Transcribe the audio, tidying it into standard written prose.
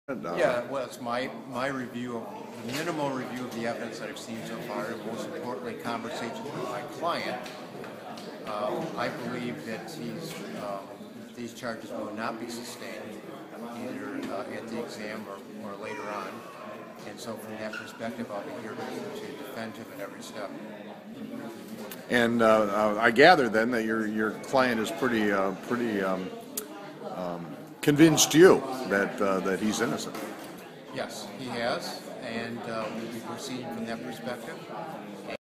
Yeah, well, it's my review, the minimal review of the evidence that I've seen so far, and most importantly, conversations with my client. I believe that these charges will not be sustained, either at the exam or later on. And so from that perspective, I'll be here to defend him at every step. And I gather then that your client is pretty convinced you that he's innocent. Yes, he has, and we'll be proceeding from that perspective.